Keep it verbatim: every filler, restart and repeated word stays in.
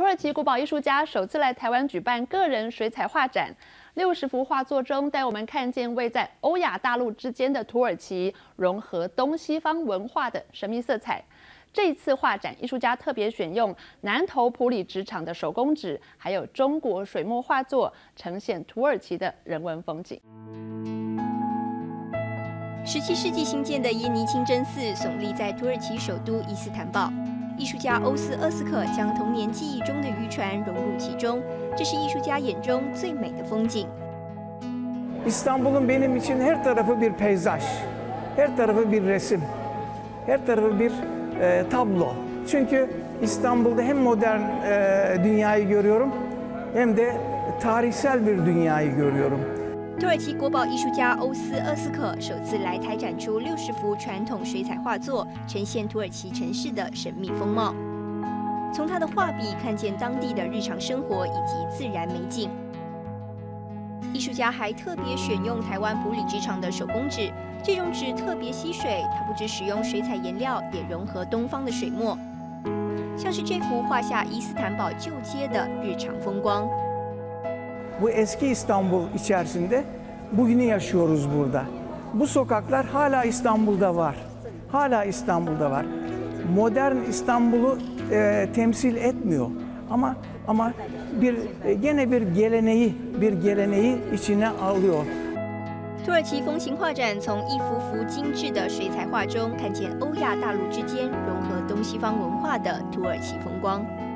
耳其国宝艺术家首次来台湾举办个人水彩画展，六十幅画作中带我们看见位在欧亚大陆之间的土耳其融合东西方文化的神秘色彩。这次画展，艺术家特别选用南投埔里纸厂的手工纸，还有中国水墨画作，呈现土耳其的人文风景。 十七世纪兴建的耶尼清真寺耸立在土耳其首都伊斯坦堡。艺术家欧斯厄斯克将童年记忆中的渔船融入其中，这是艺术家眼中最美的风景。 İstanbul'un benim için her tarafı bir peyzaj, her tarafı bir resim, her tarafı bir e, tablo. Çünkü İstanbul'da hem modern e, dünyayı görüyorum, hem de tarihsel bir dünyayı görüyorum. 土耳其国宝艺术家欧斯厄斯克首次来台展出六十幅传统水彩画作，呈现土耳其城市的神秘风貌。从他的画笔看见当地的日常生活以及自然美景。艺术家还特别选用台湾埔里纸厂的手工纸，这种纸特别吸水，它不只使用水彩颜料，也融合东方的水墨，像是这幅画下伊斯坦堡旧街的日常风光。 Bu eski İstanbul içerisinde bugünü yaşıyoruz burada. Bu sokaklar hala İstanbul'da var. Hala İstanbul'da var. Modern İstanbul'u e, temsil etmiyor. Ama ama bir e, gene bir geleneği, bir geleneği içine alıyor. 土耳其风情画展从一幅幅精致的水彩画中，看见欧亚大陆之间融合东西方文化的土耳其风光。